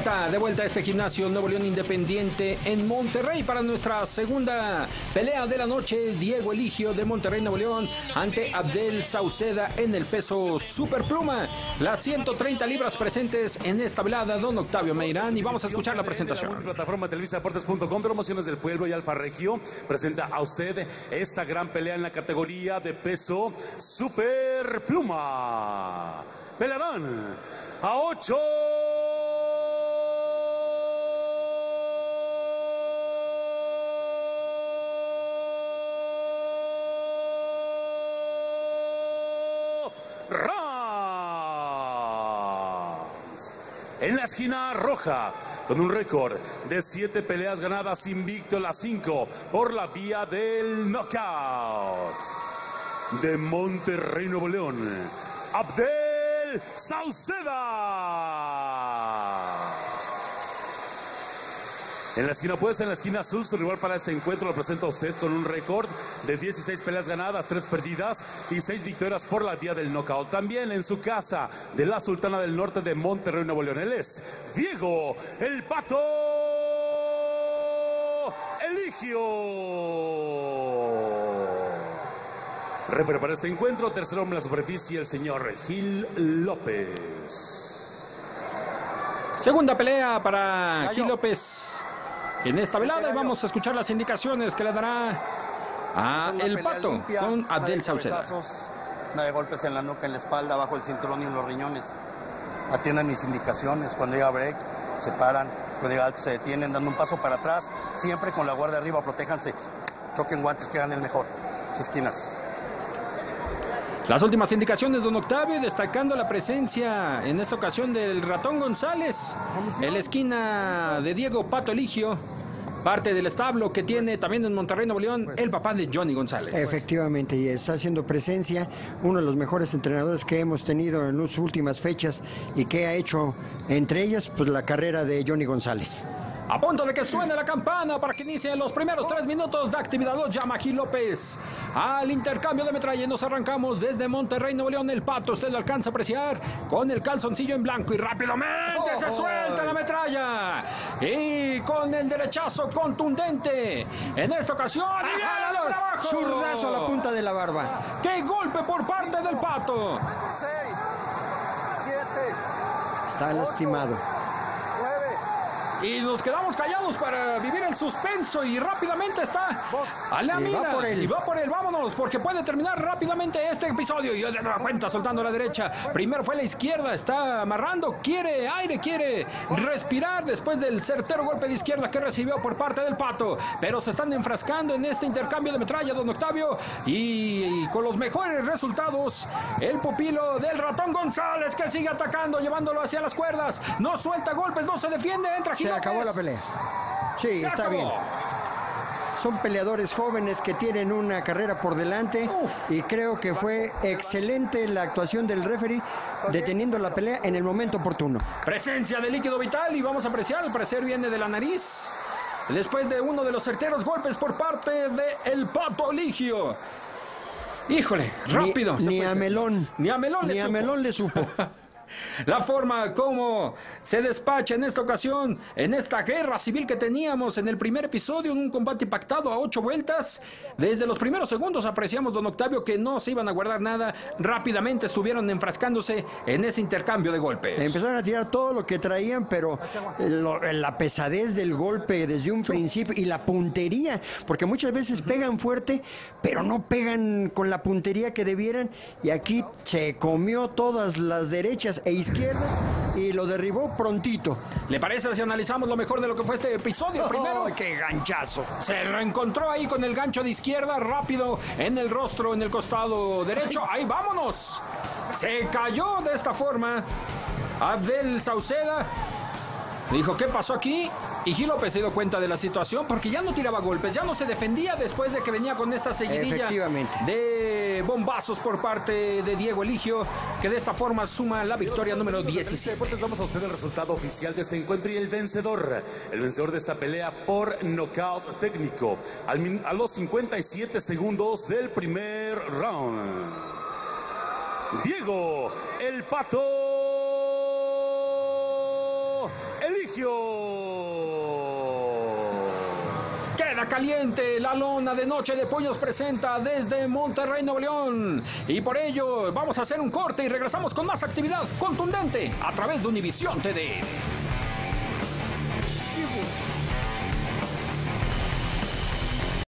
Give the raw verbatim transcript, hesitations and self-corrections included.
vuelta, de vuelta a este gimnasio Nuevo León Independiente en Monterrey para nuestra segunda pelea de la noche. Diego Eligio de Monterrey, Nuevo León, ante Abdel Sauceda en el peso superpluma. Las ciento treinta libras presentes en esta velada, don Octavio Meirán, y vamos a escuchar la presentación. La plataforma Televisa Deportes punto com, Promociones del Pueblo y Alfa Regio presenta a usted esta gran pelea en la categoría de peso superpluma. Pelearán a ocho rounds. En la esquina roja, con un récord de siete peleas ganadas, invicto las cinco por la vía del knockout. De Monterrey, Nuevo León, Abdel Sauceda. En la esquina opuesta, en la esquina azul, su rival para este encuentro lo presenta a usted con un récord de dieciséis peleas ganadas, tres perdidas y seis victorias por la vía del knockout. También en su casa de la Sultana del Norte de Monterrey, Nuevo León, él es Diego El Pato Eligio. Referee para este encuentro, tercer hombre en la superficie, el señor Gil López. Segunda pelea para Gil López en esta velada, y vamos a escuchar las indicaciones que le dará a El Pato limpia, con Abdel Sauceda. Nada de golpes en la nuca, en la espalda, bajo el cinturón y en los riñones. Atiendan mis indicaciones. Cuando llega break, se paran. Cuando llega alto, se detienen, dando un paso para atrás. Siempre con la guardia arriba, protéjanse. Choquen guantes, que hagan el mejor. Sus esquinas. Las últimas indicaciones, don Octavio, destacando la presencia en esta ocasión del Ratón González en la esquina de Diego Pato Eligio, parte del establo que tiene también en Monterrey, Nuevo León, el papá de Johnny González. Efectivamente, y está haciendo presencia uno de los mejores entrenadores que hemos tenido en las últimas fechas y que ha hecho entre ellos pues la carrera de Johnny González. A punto de que suene la campana para que inicien los primeros tres minutos de actividad, los llama Gil López al intercambio de metralla. Nos arrancamos desde Monterrey, Nuevo León. El Pato, usted lo alcanza a apreciar con el calzoncillo en blanco y rápidamente oh, se suelta oh, la metralla. Y con el derechazo contundente en esta ocasión. Y abajo. Zurdazo a la punta de la barba. ¡Qué golpe por parte del Pato! seis, siete, está lastimado. Y nos quedamos callados para vivir el suspenso, y rápidamente está a la mira. Va por él. Y va por él, vámonos, porque puede terminar rápidamente este episodio. Y de nueva cuenta soltando a la derecha. Primero fue a la izquierda, está amarrando, quiere aire, quiere respirar después del certero golpe de izquierda que recibió por parte del Pato. Pero se están enfrascando en este intercambio de metralla, don Octavio, y, y con los mejores resultados, el pupilo del Ratón González, que sigue atacando, llevándolo hacia las cuerdas. No suelta golpes, no se defiende, entra Gil. Se acabó la pelea. Sí, Se está acabó. bien. Son peleadores jóvenes que tienen una carrera por delante. Uf. Y creo que fue excelente la actuación del referee, deteniendo la pelea en el momento oportuno. Presencia de líquido vital, y vamos a apreciar, al parecer viene de la nariz, después de uno de los certeros golpes por parte de El Pato Eligio. Híjole, rápido. Ni, ni a Melón. Ni a Melón le Ni supo. a Melón le supo. La forma como se despacha en esta ocasión, en esta guerra civil que teníamos en el primer episodio, en un combate pactado a ocho vueltas. Desde los primeros segundos apreciamos, don Octavio, que no se iban a guardar nada. Rápidamente estuvieron enfrascándose en ese intercambio de golpes. Empezaron a tirar todo lo que traían, pero lo, la pesadez del golpe desde un principio y la puntería, porque muchas veces pegan fuerte, pero no pegan con la puntería que debieran. Y aquí se comió todas las derechas e izquierdas y lo derribó prontito. ¿Le parece si analizamos lo mejor de lo que fue este episodio? Oh, primero, ¡qué ganchazo! Se lo encontró ahí con el gancho de izquierda, rápido en el rostro, en el costado derecho. ¡Ahí vámonos! Se cayó de esta forma Abdel Sauceda. Dijo, ¿qué pasó aquí? Y Gil López se dio cuenta de la situación, porque ya no tiraba golpes, ya no se defendía después de que venía con esta seguidilla de bombazos por parte de Diego Eligio, que de esta forma suma la victoria número diecisiete. Deportes, damos a usted el resultado oficial de este encuentro y el vencedor, el vencedor de esta pelea por nocaut técnico, al, a los cincuenta y siete segundos del primer round. Diego El Pato Eligio. inicio. Queda caliente la lona de Noche de Puños presenta desde Monterrey, Nuevo León. Y por ello vamos a hacer un corte y regresamos con más actividad contundente a través de Univisión T D.